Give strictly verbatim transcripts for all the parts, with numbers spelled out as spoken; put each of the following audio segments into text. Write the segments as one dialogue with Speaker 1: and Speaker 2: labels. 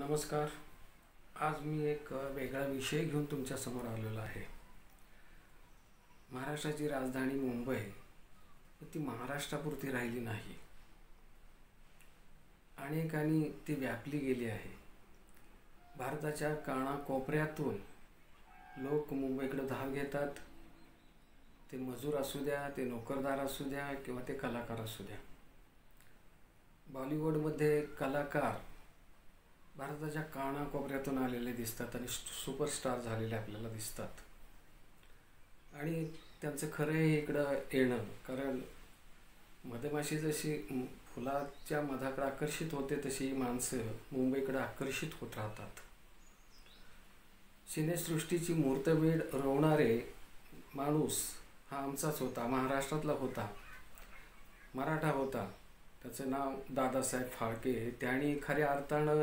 Speaker 1: नमस्कार. आज मी एक वेगळा विषय घेऊन तुमच्यासमोर आलेलो आहे. महाराष्ट्राची राजधानी मुंबई ती महाराष्ट्रापुरती राहिली नाही. अनेकांनी ती व्यापली गेली आहे. भारताच्या कानाकोपऱ्यातून लोक मुंबईकडे धाव घेतात. ते मजूर असू द्या, ते नोकरदार असू द्या किंवा ते कलाकार असू द्या. बॉलिवूडमध्ये कलाकार भारताच्या कानाकोपऱ्यातून आलेले दिसतात आणि सुपरस्टार झालेले आपल्याला दिसतात. आणि त्यांचं खरं आहे इकडं येणं, कारण मधमाशी जशी फुलाच्या मधाकडे आकर्षित होते तशी माणसं मुंबईकडे आकर्षित होत राहतात. सिनेसृष्टीची मुहूर्तमेढ रोवणारे माणूस हा आमचाच होता, महाराष्ट्रातला होता, मराठा होता. त्याचं नाव दादासाहेब फाळके. त्यांनी खऱ्या अर्थानं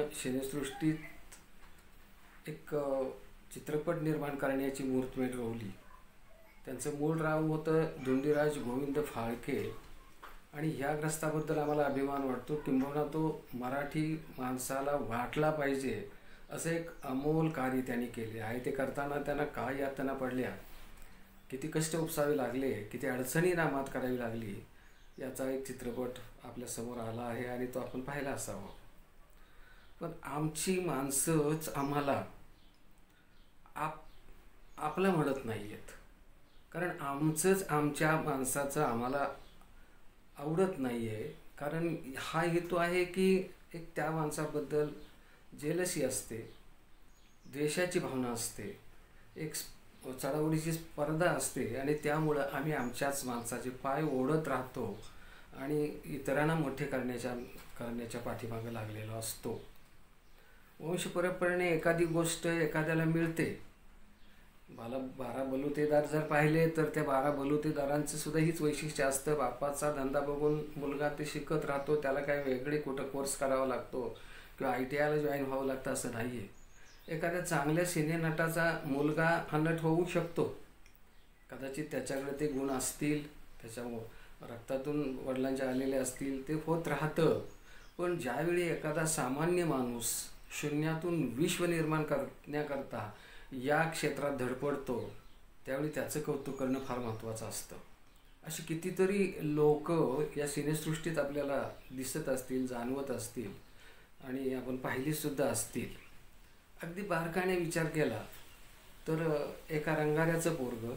Speaker 1: सिनेसृष्टीत एक चित्रपट निर्माण करण्याची मुहूर्तमेढ रोवली. त्यांचं मूळ नाव होतं धोंडीराज गोविंद फाळके आणि ह्या ग्रस्ताबद्दल आम्हाला अभिमान वाटतो. किंबहुना तो मराठी माणसाला वाटला पाहिजे असं एक अमोल कार्य त्यांनी केले आहे. ते करताना त्यांना काय यातना पडल्या, किती कष्ट उपसावे लागले, किती अडचणींना मात करावी लागली, याचा एक चित्रपट आपल्यासमोर आला आहे आणि तो आपण पाहिला असावा. पण आमची माणसंच आम्हाला आप आपलं म्हणत नाही आहेत, कारण आमचंच आमच्या माणसाचं आम्हाला आवडत नाही आहे. कारण हा हेतू आहे की एक त्या माणसाबद्दल जेलसी असते, द्वेषाची भावना असते, एक चढाओढीची स्पर्धा असते आणि त्यामुळं आम्ही आमच्याच माणसाचे पाय ओढत राहतो आणि इतरांना मोठे करण्याच्या करण्याच्या पाठीमागे लागलेलो असतो. वंश परंपरेने एखादी गोष्ट एखाद्याला मिळते. बाला बारा बलुतेदार जर पाहिले तर त्या बारा बलुतेदारांचं सुद्धा हीच वैशिष्ट्य असतं. बापाचा धंदा बघून मुलगा ते शिकत राहतो, त्याला काय वेगळे कुठं कोर्स करावा लागतो किंवा आय टी आयला जॉईन व्हावं लागतं असं नाही आहे. एखाद्या चांगल्या सिनेनटाचा मुलगा हा नट होऊ शकतो. कदाचित त्याच्याकडे ते गुण असतील, त्याच्या रक्तातून वडिलांच्या आलेले असतील, ते होत राहतं. पण ज्यावेळी एखादा सामान्य माणूस शून्यातून विश्व निर्माण करण्याकरता या क्षेत्रात धडपडतो त्यावेळी त्याचं कौतुक करणं फार महत्त्वाचं असतं. अशी कितीतरी लोक या सिनेसृष्टीत आपल्याला दिसत असतील, जाणवत असतील आणि आपण पाहिलीसुद्धा असतील. अगदी बारकाने विचार केला तर एका रंगाऱ्याचं पोरगं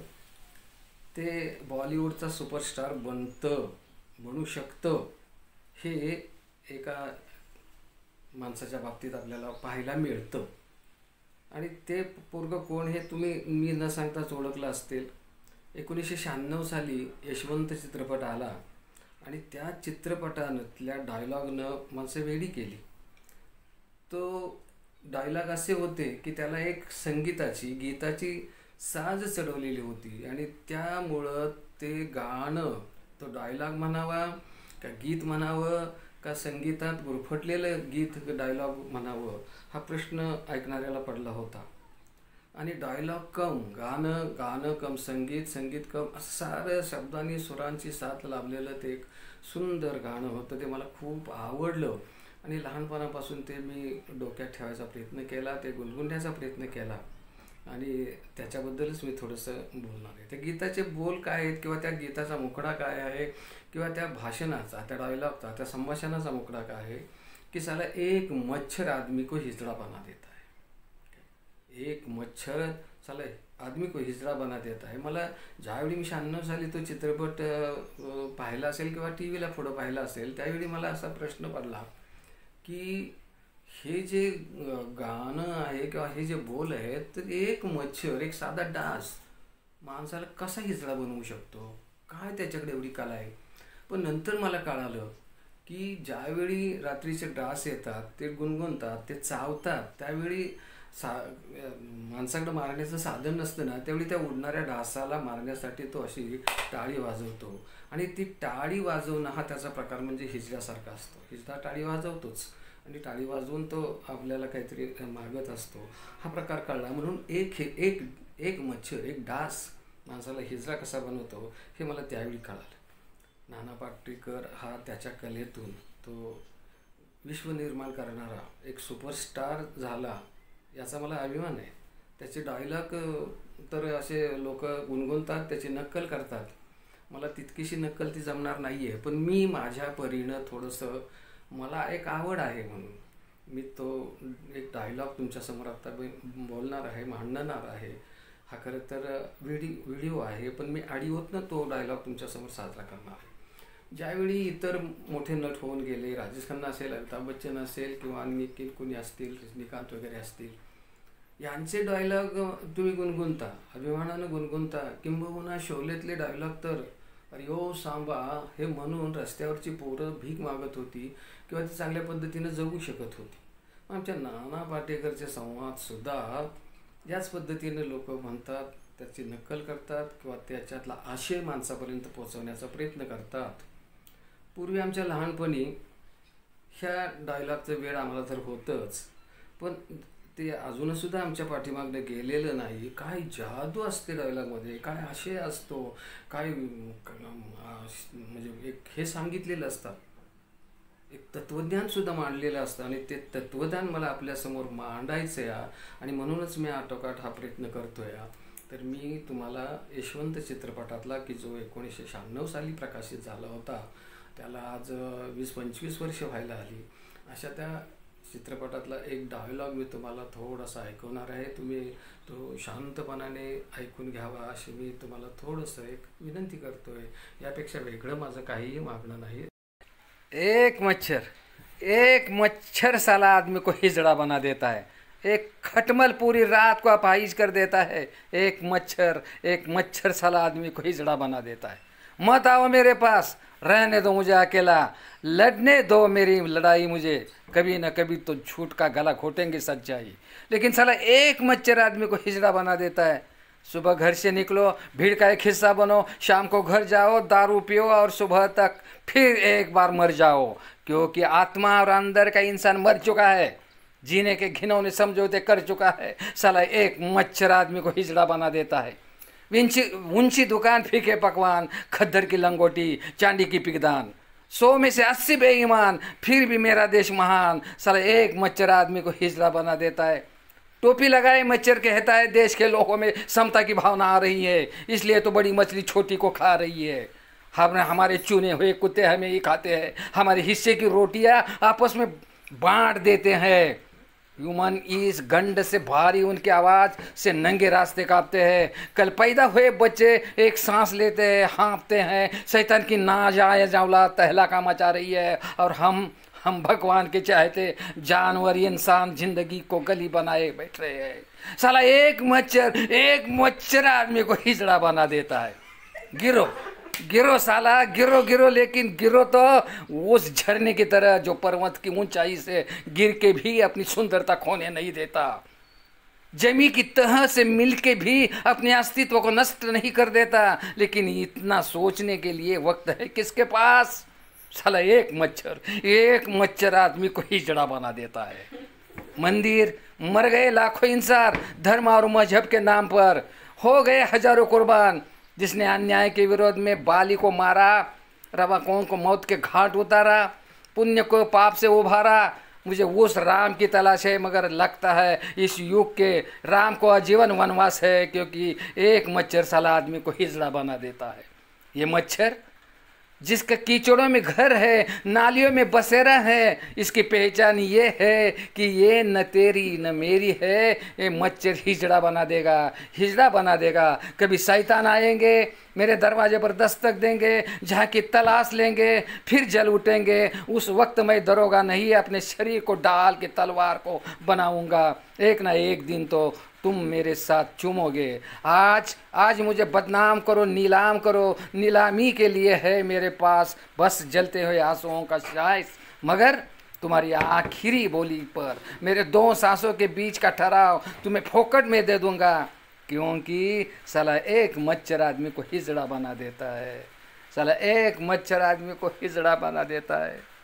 Speaker 1: ते बॉलिवूडचा सुपरस्टार बनतं, बनू शकतं, हे एका माणसाच्या बाबतीत आपल्याला पाहायला मिळतं. आणि ते पोरगं कोण हे तुम्ही मी न सांगताच ओळखलं असतील. एकोणीसशे शहाण्णव साली यशवंत चित्रपट आला आणि त्या चित्रपटातल्या डायलॉगनं माणसं वेडी केली. तो डायलॉग असे होते की त्याला एक संगीताची गीताची साज चढवलेली होती आणि त्यामुळं ते गाणं, तो डायलॉग म्हणावा का गीत म्हणावं का संगीतात गुरफटलेलं गीत डायलॉग म्हणावं, हा प्रश्न ऐकणाऱ्याला पडला होता. आणि डायलॉग कम गाणं, गाणं कम संगीत, संगीत कम, असं साऱ्या शब्दांनी सुरांची साथ लाभलेलं ते एक सुंदर गाणं होतं. ते मला खूप आवडलं आणि लहानपणापासून ते मी डोक्यात ठेवायचा प्रयत्न केला, ते गुणगुणण्याचा प्रयत्न केला आणि त्याच्याबद्दलच मी थोडंसं बोलणार आहे. त्या गीताचे बोल काय आहेत किंवा त्या गीताचा मुखडा काय आहे किंवा त्या भाषणाचा, त्या डायलॉगचा, त्या संभाषणाचा मुखडा काय आहे की साला एक मच्छर आदमी को हिजड़ा बना देता है. एक मच्छर साला आदमी को हिजड़ा बना देता है. मला ज्यावेळी मी शहाण्णव साली तो चित्रपट पाहिला असेल किंवा टी व्हीला पुढं पाहिला असेल त्यावेळी मला असा प्रश्न पडला की हे जे गाणं आहे किंवा हे जे बोल आहेत तर एक मच्छर, एक साधा डास माणसाला कसा हिजडा बनवू शकतो, काय त्याच्याकडे एवढी कला आहे. पण नंतर मला कळालं की ज्यावेळी रात्रीचे डास येतात, ते गुणगुणतात, ते चावतात, त्यावेळी सा माणसाकडे मारण्याचं साधन नसतं ना, त्यावेळी त्या उडणाऱ्या डासाला मारण्यासाठी तो अशी टाळी वाजवतो आणि ती टाळी वाजवणं हा त्याचा प्रकार म्हणजे हिजड्यासारखा असतो. हिजडा टाळी वाजवतोच आणि टाळी वाजवून तो आपल्याला काहीतरी मागत असतो. हा प्रकार कळला म्हणून एक हे एक एक मच्छर, एक डास माणसाला हिजडा कसा बनवतो हे मला त्यावेळी कळालं. नाना पाटेकर हा त्याच्या कलेतून तो विश्व निर्माण करणारा एक सुपरस्टार झाला याचा मला अभिमान आहे. त्याचे डायलॉग तर असे लोक गुणगुणतात, त्याची नक्कल करतात. मला तितकीशी नक्कल ती जमणार नाही आहे, पण मी माझ्या परीनं थोडंसं, मला एक आवड आहे म्हणून मी तो एक डायलॉग तुमच्यासमोर आता बोलणार आहे, मांडणार आहे. हा खरं तर व्हिडिओ व्हिडिओ आहे, पण मी ऑडिओतनं तो डायलॉग तुमच्यासमोर साजरा करणार आहे. ज्यावेळी इतर मोठे नट होऊन गेले, राजेश खन्ना असेल, अमिताभ बच्चन असेल किंवा आणखी कोणी असतील, रजनीकांत वगैरे असतील, यांचे डायलॉग तुम्ही गुणगुणता, अभिमानानं गुणगुणता. किंबहुना शोलेतले डायलॉग तर अरे ओ सांबा हे म्हणून रस्त्यावरची पोरं भीक मागत होती किंवा ती चांगल्या पद्धतीनं जगू शकत होती. आमच्या नाना पाटेकरचे संवादसुद्धा याच पद्धतीने लोक म्हणतात, त्याची नक्कल करतात किंवा त्याच्यातला आशय माणसापर्यंत पोहोचवण्याचा प्रयत्न करतात. पूर्वी आमच्या लहानपणी ह्या डायलॉगचं वेळ आम्हाला तर होतंच, पण ते अजूनसुद्धा आमच्या पाठीमागनं गेलेलं नाही. काय जादू असते डायलॉगमध्ये, काय आशय असतो, काय म्हणजे एक हे सांगितलेलं असतं, एक तत्त्वज्ञानसुद्धा मांडलेलं असतं आणि ते तत्त्वज्ञान मला आपल्यासमोर मांडायचं आहे आणि म्हणूनच मी आटोकाट हा प्रयत्न करतो आहे. तर मी तुम्हाला यशवंत चित्रपटातला, की जो एकोणीसशे शहाण्णव साली प्रकाशित झाला होता, त्याला आज वीस पंचवीस वर्ष व्हायला आली, अशा त्या चित्रपटातला एक डायलॉग मी तुम्हाला थोडासा ऐकवणार आहे. तुम्ही तो शांतपणाने ऐकून घ्यावा अशी मी तुम्हाला थोडंसं एक विनंती करतोय. यापेक्षा वेगळं माझं काहीही मागणं नाही.
Speaker 2: एक मच्छर एक मच्छर साला आदमी को हिजड़ा बना देता है. एक खटमल पूरी रात को अपाहिज कर देता है. एक मच्छर एक मच्छर साला आदमी को हिजड़ा बना देता है. मत आओ मेरे पास, रहने दो मुझे अकेला, लड़ने दो मेरी लड़ाई मुझे, कभी न कभी तो झूठ का गला घोटेंगे सच्चाई. लेकिन साला एक मच्छर आदमी को हिजड़ा बना देता है. सुबह घर से निकलो, भीड़ का एक हिस्सा बनो, शाम को घर जाओ, दारू पियो और सुबह तक फिर एक बार मर जाओ, क्योंकि आत्मा और अंदर का इंसान मर चुका है, जीने के घिनौने समझौते कर चुका है. साला एक मच्छर आदमी को हिजड़ा बना देता है. ऊंची ऊंची दुकान, फीके पकवान, खद्दर की लंगोटी, चांदी की पिगदान, सौ में से अस्सी बेईमान, फिर भी मेरा देश महान. साला एक मच्छर आदमी को हिजड़ा बना देता है. टोपी लगाए मच्छर कहता है देश के लोगों में समता की भावना आ रही है, इसलिए तो बड़ी मछली छोटी को खा रही है. हमने हमारे चुने हुए कुत्ते हमें ही खाते हैं, हमारे हिस्से की रोटियां आपस में बांट देते हैं. ह्यूमन इस गंड से भारी उनकी आवाज़ से नंगे रास्ते कांपते हैं. कल पैदा हुए बच्चे एक सांस लेते हैं, हाँफते हैं. शैतान की नाजायज औलाद तहलका मचा रही है और हम हम भगवान के चाहते जानवर इंसान जिंदगी को गली बनाए बैठ रहे हैं. साला एक मच्छर एक मच्छर आदमी को हिजड़ा बना देता है. गिरो गिरो साला, गिरो गिरो, लेकिन गिरो तो उस झरने की तरह जो पर्वत की ऊंचाई से गिर के भी अपनी सुंदरता खोने नहीं देता, जमी की तह से मिलके भी अपने अस्तित्व को नष्ट नहीं कर देता. लेकिन इतना सोचने के लिए वक्त है किसके पास? साला एक मच्छर एक मच्छर आदमी को हिजड़ा बना देता है. मंदिर, मर गए लाखों इंसान धर्म और मजहब के नाम पर, हो गए हजारों कुर्बान. जिसने अन्याय के विरोध में बाली को मारा, रवाकों को मौत के घाट उतारा, पुण्य को पाप से उभारा. मुझे उस राम की तलाश है, मगर लगता है इस युग के राम को आजीवन वनवास है, क्योंकि एक मच्छर साला आदमी को हिजड़ा बना देता है. ये मच्छर जिसका कीचड़ों में घर है, नालियों में बसेरा है, इसकी पहचान ये है कि ये न तेरी न मेरी है. ये मच्छर हिजड़ा बना देगा, हिजड़ा बना देगा. कभी शैतान आएंगे, मेरे दरवाजे पर दस्तक देंगे, जहाँ की तलाश लेंगे, फिर जल उठेंगे. उस वक्त मैं दरोगा नहीं, अपने शरीर को डाल के तलवार को बनाऊंगा. एक ना एक दिन तो तुम मेरे साथ चूमोगे. आज आज मुझे बदनाम करो, नीलाम करो, नीलामी के लिए है मेरे पास बस जलते हुए आंसुओं का शाइस, मगर तुम्हारी आखिरी बोली पर मेरे दो सांसों के बीच का ठहराव तुम्हें फोकट में दे दूंगा, क्योंकि साला एक मच्छर आदमी को हिजड़ा बना देता है. साला एक मच्छर आदमी को हिजड़ा बना देता है.